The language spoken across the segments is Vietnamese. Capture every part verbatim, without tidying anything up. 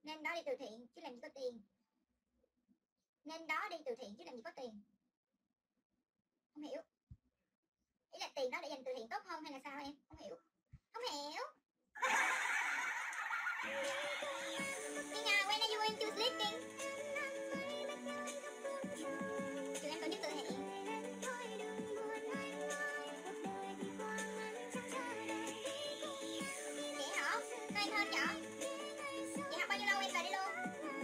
Nên đó đi từ thiện chứ làm gì có tiền. Nên đó đi từ thiện chứ làm gì có tiền. Không hiểu. Ý là tiền đó để dành từ thiện tốt hơn hay là sao em? Không hiểu. Không hiểu. Minga, when are you going to sleeping? Trường em tổ chức từ thiện. Vậy hả? Sao em hơn vậy? Chị học bao nhiêu lâu em về đi luôn?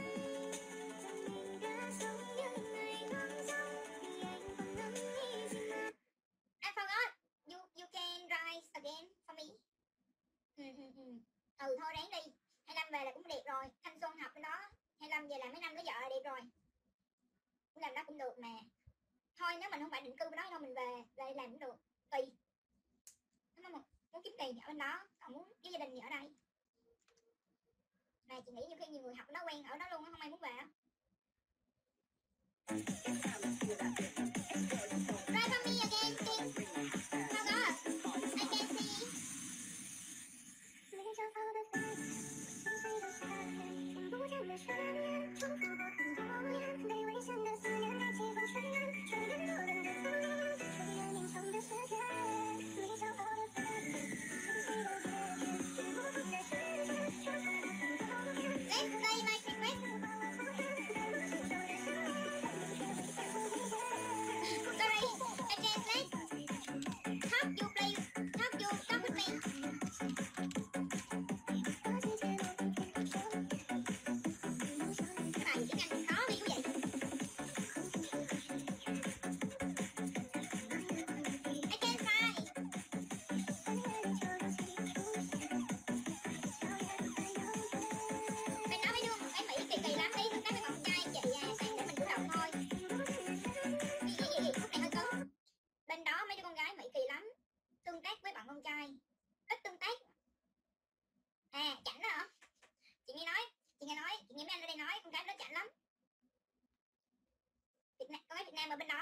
I forgot. You you can write again for me. Ừ, ừ, ừ. ừ thôi ráng đi. hai mươi lăm về là cũng đẹp rồi. Thanh xuân học bên đó. hai mươi lăm về là mấy năm lấy vợ là đẹp rồi. Cũng làm đó cũng được mà. Thôi nếu mình không phải định cư bên đó đâu mình về về làm cũng được. Tùy. Nếu mà muốn kiếm tiền thì ở bên đó, còn muốn với gia đình thì ở đây. Mà chị nghĩ nhiều khi nhiều người học nó quen ở đó luôn, không ai muốn về. Right from me again, please. How go? I can see. Bên đó mấy đứa con gái Mỹ kỳ lắm, tương tác với bạn con trai ít tương tác. À chảnh đó hả? Chị nghe nói, chị nghe nói, chị nghe mấy anh ở đây nói con gái nó chảnh lắm. Việt Nam, con gái Việt Nam ở bên đó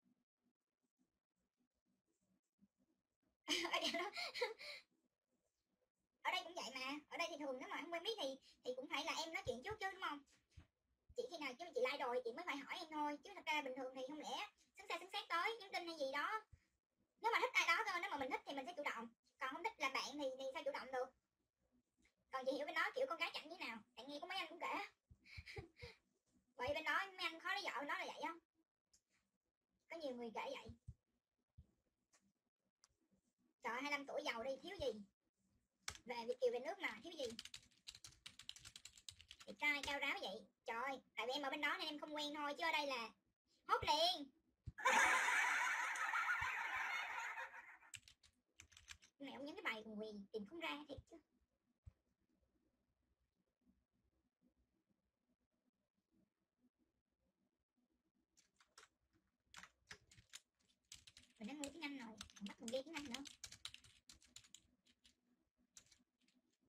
ở đây cũng vậy mà. Ở đây thì thường nếu mà không quen biết thì thì cũng phải là em nói chuyện trước chứ đúng không? Chị khi nào chứ chị like rồi chị mới phải hỏi em thôi, chứ thật ra bình thường thì không lẽ xứng xa xứng xác tới nhắn tin hay gì đó. Nếu mà thích ai đó cơ, nếu mà mình thích thì mình sẽ chủ động, còn không thích là bạn thì thì sao chủ động được. Còn chị hiểu bên đó kiểu con gái chảnh như nào, tại nghe có mấy anh cũng kể. Vậy bên đó mấy anh khó lấy vợ bên đó là vậy không? Có nhiều người kể vậy. Trời, hai mươi lăm tuổi giàu đi thiếu gì, về Việt kiều về nước mà thiếu gì. Đẹp trai cao ráo vậy. Trời, tại vì em ở bên đó nên em không quen thôi, chứ ở đây là hốt liền. Này ông nhắn cái bài quỳ tìm không ra thiệt chứ. Mình đã ngồi tiếng Anh rồi, bắt mình đi tiếng Anh nữa.